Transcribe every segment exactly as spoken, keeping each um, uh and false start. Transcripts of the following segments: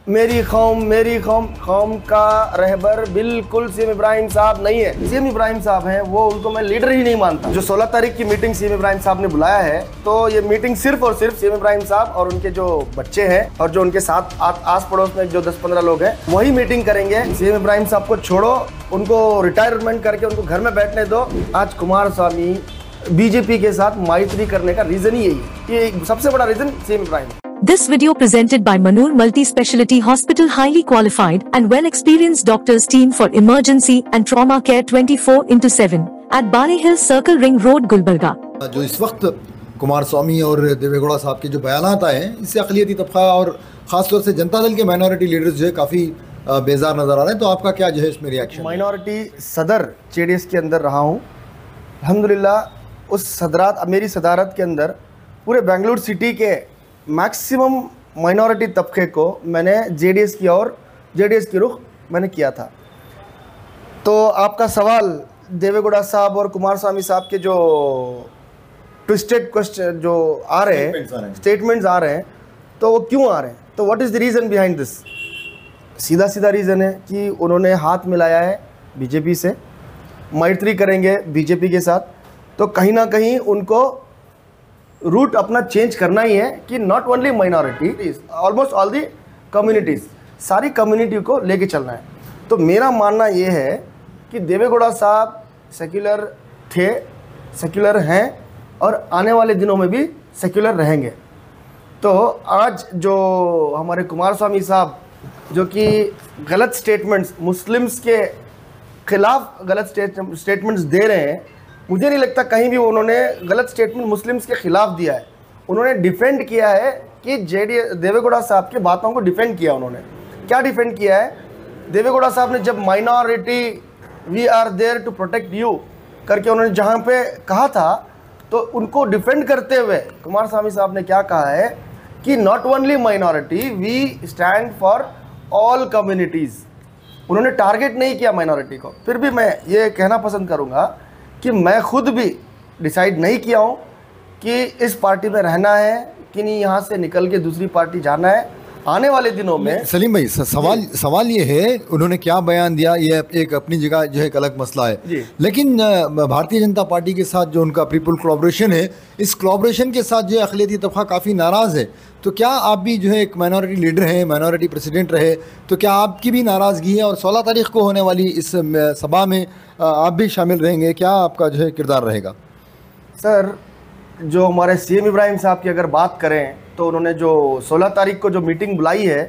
मेरी कौम मेरी कौम कौम का रहबर बिल्कुल सीएम इब्राहिम साहब नहीं है। सीएम इब्राहिम साहब हैं, वो उनको मैं लीडर ही नहीं मानता। जो सोलह तारीख की मीटिंग सीएम इब्राहिम साहब ने बुलाया है, तो ये मीटिंग सिर्फ और सिर्फ सीएम इब्राहिम साहब और उनके जो बच्चे हैं और जो उनके साथ आस पड़ोस में जो दस पंद्रह लोग हैं वही मीटिंग करेंगे। सीएम इब्राहिम साहब को छोड़ो, उनको रिटायरमेंट करके उनको घर में बैठने दो। आज कुमारस्वामी बीजेपी के साथ मैत्री करने का रीजन ही यही है, ये सबसे बड़ा reason CM Ibrahim. This video presented by Manur Multi-Speciality Hospital, highly qualified and well-experienced doctors team for emergency and trauma care twenty-four into seven at Bari Hill Circle Ring Road, Gulbarga। जो इस वक्त कुमारस्वामी और देवेगौड़ा साहब के जो बयानात आए हैं, इससे अक़लियती तबका और ख़ासतौर से जनता दल के माइनॉरिटी लीडर्स जो है काफ़ी बेजार नज़र आ रहे हैं। तो आपका क्या जो है इसमें रिएक्शन? माइनॉरिटी सदर जेडीएस के अंदर रहा हूँ, अल्हम्दुलिल्लाह उस सदरात मेरी सदारत के अंदर पूरे बेंगलुरु सिटी के मैक्सिमम माइनॉरिटी तबके को मैंने जेडीएस की और जेडीएस की रुख मैंने किया था। तो आपका सवाल देवेगौड़ा साहब और कुमारस्वामी साहब के जो ट्विस्टेड क्वेश्चन जो आ रहे हैं, स्टेटमेंट्स आ रहे हैं, तो वो क्यों आ रहे हैं? तो what is the reason behind this? सीधा सीधा रीज़न है कि उन्होंने हाथ मिलाया है बीजेपी से, मैत्री करेंगे बीजेपी के साथ। तो कहीं ना कहीं उनको रूट अपना चेंज करना ही है कि not only minority, almost all the communities, सारी कम्युनिटी को लेके चलना है। तो मेरा मानना ये है कि देवेगौड़ा साहब सेक्युलर थे, सेक्युलर हैं और आने वाले दिनों में भी सेक्युलर रहेंगे। तो आज जो हमारे कुमारस्वामी साहब जो कि गलत स्टेटमेंट्स मुस्लिम्स के ख़िलाफ़ गलत स्टेटमेंट्स दे रहे हैं, मुझे नहीं लगता कहीं भी उन्होंने गलत स्टेटमेंट मुस्लिम्स के ख़िलाफ़ दिया है। उन्होंने डिफेंड किया है कि जेडी देवेगौड़ा साहब की बातों को डिफेंड किया। उन्होंने क्या डिफेंड किया है? देवेगौड़ा साहब ने जब minority we are there to protect you करके उन्होंने जहाँ पे कहा था, तो उनको डिफेंड करते हुए कुमारस्वामी साहब ने क्या कहा है कि not only minority, we stand for all communities. उन्होंने टारगेट नहीं किया माइनॉरिटी को। फिर भी मैं ये कहना पसंद करूँगा कि मैं खुद भी डिसाइड नहीं किया हूँ कि इस पार्टी में रहना है कि नहीं, यहाँ से निकल के दूसरी पार्टी जाना है। आने वाले दिनों में सलीम भाई सवाल सवाल ये है, उन्होंने क्या बयान दिया ये एक अपनी जगह जो है एक अलग मसला है, लेकिन भारतीय जनता पार्टी के साथ जो उनका पीपल कोलैबोरेशन है, इस कोलैबोरेशन के साथ जो है अक़लियती तबका काफ़ी नाराज़ है। तो क्या आप भी जो है एक माइनॉरिटी लीडर हैं, माइनॉरिटी प्रेसिडेंट रहे, तो क्या आपकी भी नाराज़गी है? और सोलह तारीख को होने वाली इस सभा में आप भी शामिल रहेंगे, क्या आपका जो है किरदार रहेगा? सर, जो हमारे सीएम इब्राहिम साहब की अगर बात करें तो उन्होंने जो सोलह तारीख को जो मीटिंग बुलाई है,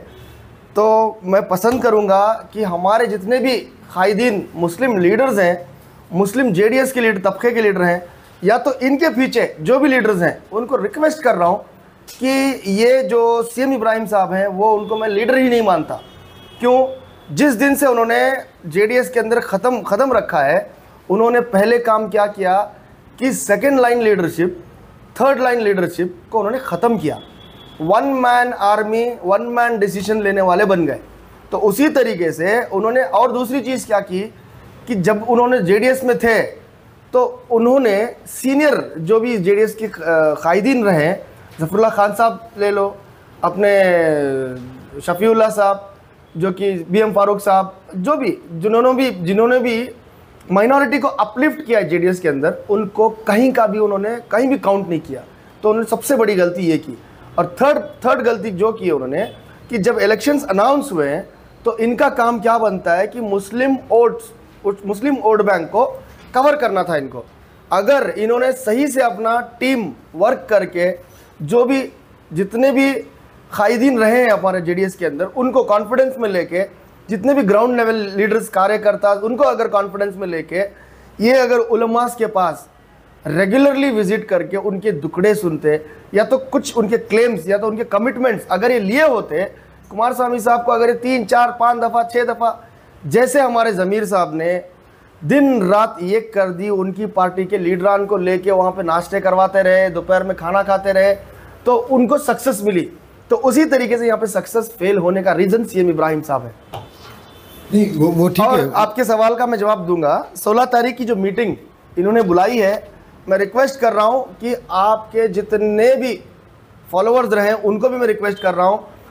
तो मैं पसंद करूंगा कि हमारे जितने भी कायदीन मुस्लिम लीडर्स हैं, मुस्लिम जेडीएस के लीडर तबके के लीडर हैं, या तो इनके पीछे जो भी लीडर्स हैं, उनको रिक्वेस्ट कर रहा हूं कि ये जो सीएम इब्राहिम साहब हैं, वो उनको मैं लीडर ही नहीं मानता। क्यों? जिस दिन से उन्होंने जेडीएस के अंदर ख़त्म ख़त्म रखा है, उन्होंने पहले काम क्या किया कि second line leadership, third line leadership को उन्होंने ख़त्म किया। One man army, one man decision लेने वाले बन गए। तो उसी तरीके से उन्होंने और दूसरी चीज़ क्या की कि जब उन्होंने जेडीएस में थे तो उन्होंने सीनियर जो भी जेडीएस के कायदीन रहे, ज़फ़रुल्लाह खान साहब ले लो, अपने शफ़ीउल्लाह साहब, जो कि बी एम फारूक साहब, जो भी जिन्होंने भी जिन्होंने भी माइनॉरिटी को अपलिफ्ट किया जेडीएस के अंदर, उनको कहीं का भी उन्होंने कहीं भी काउंट नहीं किया। तो उन्होंने सबसे बड़ी गलती ये की। और थर्ड थर्ड गलती जो की उन्होंने कि जब इलेक्शंस अनाउंस हुए हैं, तो इनका काम क्या बनता है कि Muslim votes Muslim vote bank को कवर करना था इनको। अगर इन्होंने सही से अपना टीम वर्क करके जो भी जितने भी कायदीन रहे हैं हमारे जेडीएस के अंदर, उनको कॉन्फिडेंस में लेके, जितने भी ग्राउंड लेवल लीडर्स कार्यकर्ता, उनको अगर कॉन्फिडेंस में लेके, ये अगर उलमास के पास रेगुलरली विजिट करके उनके दुखड़े सुनते, या तो कुछ उनके क्लेम्स या तो उनके कमिटमेंट्स अगर ये लिए होते, कुमारस्वामी साहब को अगर ये तीन चार पाँच दफ़ा छः दफ़ा जैसे हमारे ज़मीर साहब ने दिन रात ये कर दी, उनकी पार्टी के लीडरान को लेके वहाँ पे नाश्ते करवाते रहे, दोपहर में खाना खाते रहे, तो उनको सक्सेस मिली। तो उसी तरीके से यहाँ पे सक्सेस फेल होने का रीज़न सीएम इब्राहिम साहब है। नहीं वो वो ठीक है। आपके सवाल का मैं जवाब दूंगा। सोलह तारीख की जो मीटिंग इन्होंने बुलाई है, मैं रिक्वेस्ट कर रहा हूँ कि आपके जितने भी फॉलोअर्स रहे उनको भी मैं रिक्वेस्ट कर रहा हूँ,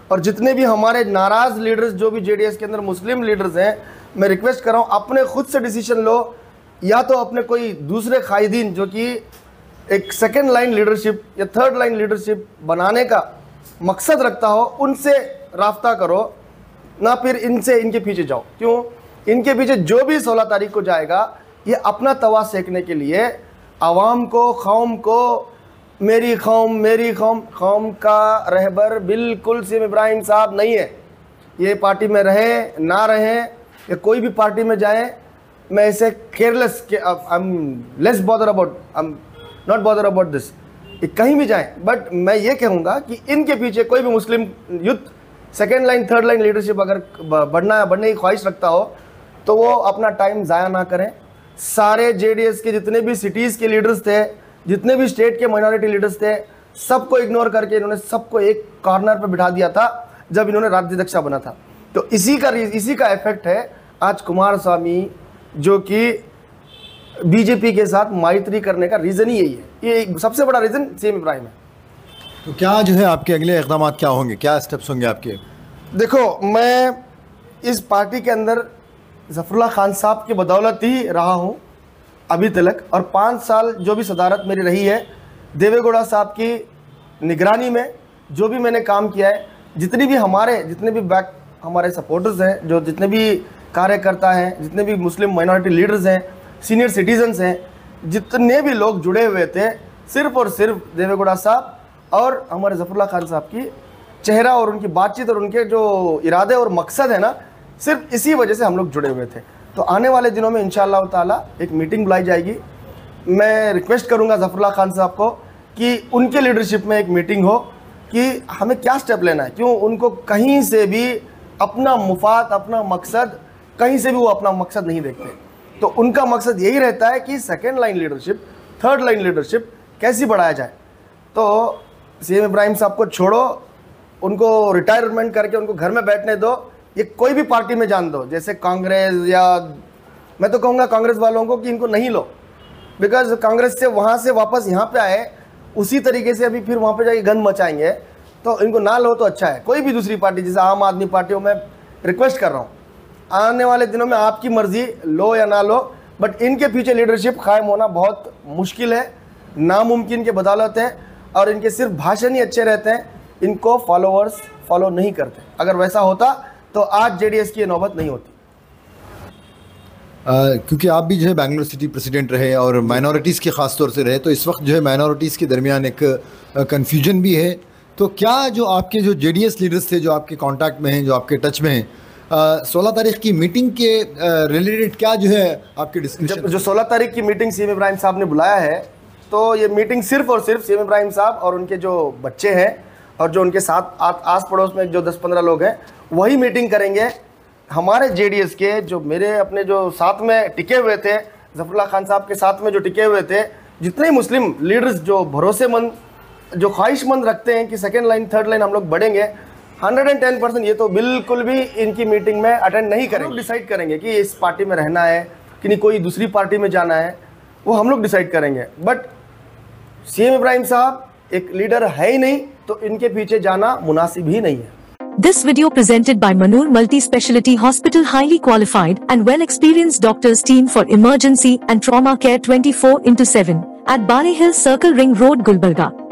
और जितने भी हमारे नाराज़ लीडर्स जो भी जेडीएस के अंदर मुस्लिम लीडर्स हैं, मैं रिक्वेस्ट कर रहा हूँ अपने खुद से डिसीजन लो, या तो अपने कोई दूसरे कायदीन जो कि एक सेकेंड लाइन लीडरशिप या थर्ड लाइन लीडरशिप बनाने का मकसद रखता हो, उनसे राब्ता करो, ना फिर इनसे इनके पीछे जाओ। क्यों? इनके पीछे जो भी सोलह तारीख को जाएगा ये अपना तवा सेकने के लिए आवाम को, कौम को, मेरी कौम मेरी कौम कौम का रहबर बिल्कुल सीएम इब्राहिम साहब नहीं है। ये पार्टी में रहे ना रहे या कोई भी पार्टी में जाए, मैं इसे केयरलेस के I am less bother about I am not bother about this, ये कहीं भी जाए। बट मैं ये कहूँगा कि इनके पीछे कोई भी Muslim youth second line third line leadership अगर बढ़ना बढ़ने की ख्वाहिश रखता हो तो वो अपना टाइम ज़ाया ना करें। सारे जेडीएस के जितने भी सिटीज़ के लीडर्स थे, जितने भी स्टेट के माइनॉरिटी लीडर्स थे, सबको इग्नोर करके इन्होंने सबको एक कॉर्नर पर बिठा दिया था जब इन्होंने राज्याध्यक्ष बना था। तो इसी का इसी का इफेक्ट है आज कुमार स्वामी जो कि बीजेपी के साथ मैत्री करने का रीज़न ही यही है। ये सबसे बड़ा रीज़न सीएम इब्राहिम है। तो क्या जो है आपके अगले इक़दाम क्या होंगे, क्या स्टेप्स होंगे आपके? देखो, मैं इस पार्टी के अंदर ज़फ़रुल्लाह खान साहब की बदौलत ही रहा हूँ अभी तक, और पाँच साल जो भी सदारत मेरी रही है देवेगौड़ा साहब की निगरानी में जो भी मैंने काम किया है, जितनी भी हमारे जितने भी बैक हमारे सपोर्टर्स हैं, जो जितने भी कार्यकर्ता हैं, जितने भी मुस्लिम माइनॉरिटी लीडर्स हैं, सीनियर सिटीजन्स हैं, जितने भी लोग जुड़े हुए थे, सिर्फ़ और सिर्फ देवेगौड़ा साहब और हमारे ज़फ़रुल्लाह खान साहब की चेहरा और उनकी बातचीत और उनके जो इरादे और मकसद है ना, सिर्फ इसी वजह से हम लोग जुड़े हुए थे। तो आने वाले दिनों में इंशाअल्लाह ताला एक मीटिंग बुलाई जाएगी। मैं रिक्वेस्ट करूंगा ज़फ़रुल्लाह खान साहब को कि उनके लीडरशिप में एक मीटिंग हो कि हमें क्या स्टेप लेना है। क्यों? उनको कहीं से भी अपना मुफाद, अपना मकसद, कहीं से भी वो अपना मकसद नहीं देखते। तो उनका मकसद यही रहता है कि second line leadership, third line leadership कैसी बढ़ाया जाए। तो सीएम इब्राहिम साहब को छोड़ो, उनको रिटायरमेंट करके उनको घर में बैठने दो, ये कोई भी पार्टी में जान दो, जैसे कांग्रेस, या मैं तो कहूँगा कांग्रेस वालों को कि इनको नहीं लो, बिकॉज कांग्रेस से वहाँ से वापस यहाँ पे आए, उसी तरीके से अभी फिर वहाँ पे जाके गंद मचाएंगे, तो इनको ना लो तो अच्छा है। कोई भी दूसरी पार्टी जैसे आम आदमी पार्टी हो, मैं रिक्वेस्ट कर रहा हूँ आने वाले दिनों में आपकी मर्ज़ी, लो या ना लो, बट इनके पीछे लीडरशिप कायम होना बहुत मुश्किल है, नामुमकिन के बदौलत है, और इनके सिर्फ भाषण ही अच्छे रहते हैं, इनको फॉलोअर्स फॉलो नहीं करते। अगर वैसा होता तो आज जेडीएस की नौबत नहीं होती। आ, क्योंकि आप भी जो है बैंगलोर सिटी प्रेसिडेंट रहे और माइनॉरिटीज़ के ख़ास तौर से रहे, तो इस वक्त जो है माइनॉरिटीज़ के दरमियान एक कन्फ्यूजन भी है। तो क्या जो आपके जो जेडीएस लीडर्स थे, जो आपके कांटेक्ट में हैं, जो आपके टच में हैं, सोलह तारीख की मीटिंग के रिलेटेड क्या जो है आपके डिस्कशन? जो सोलह तारीख की मीटिंग सीएम इब्राहिम साहब ने बुलाया है, तो ये मीटिंग सिर्फ और सिर्फ सीएम इब्राहिम साहब और उनके जो बच्चे हैं और जो उनके साथ आस पड़ोस में जो दस पंद्रह लोग हैं वही मीटिंग करेंगे। हमारे जेडीएस के जो मेरे अपने जो साथ में टिके हुए थे, ज़फ़रुल्लाह खान साहब के साथ में जो टिके हुए थे, जितने मुस्लिम लीडर्स जो भरोसेमंद, जो ख्वाहिशमंद रखते हैं कि सेकेंड लाइन थर्ड लाइन हम लोग बढ़ेंगे, हंड्रेड एंड टेन परसेंट ये तो बिल्कुल भी इनकी मीटिंग में अटेंड नहीं करेंगे। डिसाइड करेंगे कि इस पार्टी में रहना है कि नहीं, कोई दूसरी पार्टी में जाना है, वो हम लोग डिसाइड करेंगे। बट सीएम इब्राहिम साहब एक लीडर है ही नहीं, तो इनके पीछे जाना मुनासिब ही नहीं है। This video presented by Manur Multi-Speciality Hospital, highly qualified and well-experienced doctors team for emergency and trauma care twenty-four into seven at Bari Hill Circle Ring Road, Gulbarga.